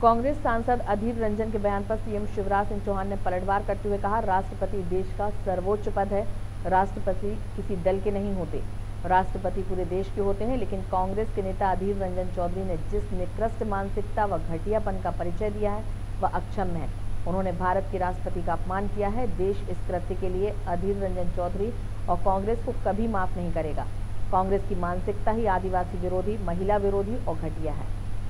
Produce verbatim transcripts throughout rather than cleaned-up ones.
कांग्रेस सांसद अधीर रंजन के बयान पर सीएम शिवराज सिंह चौहान ने पलटवार करते हुए कहा, राष्ट्रपति देश का सर्वोच्च पद है। राष्ट्रपति किसी दल के नहीं होते, राष्ट्रपति पूरे देश के होते हैं। लेकिन कांग्रेस के नेता अधीर रंजन चौधरी ने जिस निकृष्ट मानसिकता व घटियापन का परिचय दिया है वह अक्षम्य है। उन्होंने भारत के राष्ट्रपति का अपमान किया है। देश इस कृत्य के लिए अधीर रंजन चौधरी और कांग्रेस को कभी माफ नहीं करेगा। कांग्रेस की मानसिकता ही आदिवासी विरोधी, महिला विरोधी और घटिया है।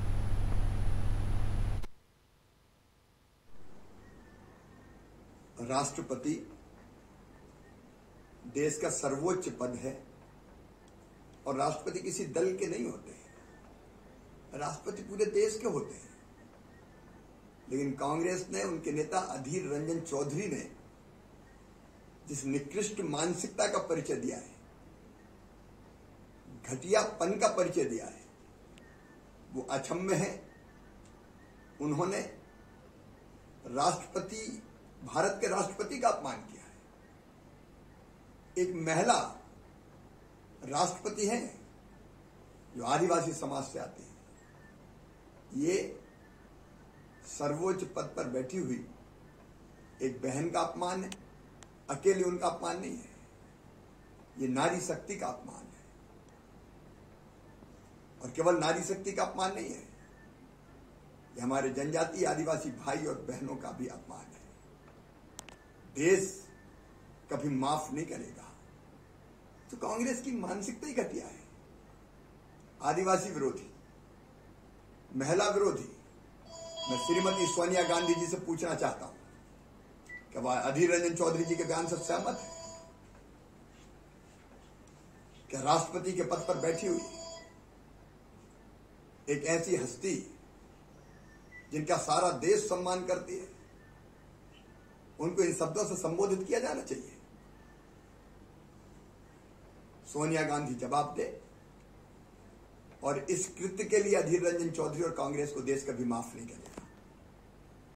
राष्ट्रपति देश का सर्वोच्च पद है और राष्ट्रपति किसी दल के नहीं होते हैं, राष्ट्रपति पूरे देश के होते हैं। लेकिन कांग्रेस ने, उनके नेता अधीर रंजन चौधरी ने जिस निकृष्ट मानसिकता का परिचय दिया है, घटियापन का परिचय दिया है, वो अक्षम्य है। उन्होंने राष्ट्रपति, भारत के राष्ट्रपति का अपमान किया है। एक महिला राष्ट्रपति हैं जो आदिवासी समाज से आती है। ये सर्वोच्च पद पर बैठी हुई एक बहन का अपमान है, अकेले उनका अपमान नहीं है, ये नारी शक्ति का अपमान है। और केवल नारी शक्ति का अपमान नहीं है, ये हमारे जनजातीय आदिवासी भाई और बहनों का भी अपमान है। देश कभी माफ नहीं करेगा। तो कांग्रेस की मानसिकता ही घटिया है, आदिवासी विरोधी, महिला विरोधी। मैं श्रीमती सोनिया गांधी जी से पूछना चाहता हूं कि वह अधीर रंजन चौधरी जी के बयान से सहमत है? क्या राष्ट्रपति के पद पर बैठी हुई एक ऐसी हस्ती जिनका सारा देश सम्मान करती है, उनको इन शब्दों से संबोधित किया जाना चाहिए? सोनिया गांधी जवाब दे। और इस कृत्य के लिए अधीर रंजन चौधरी और कांग्रेस को देश कभी माफ नहीं करेगा।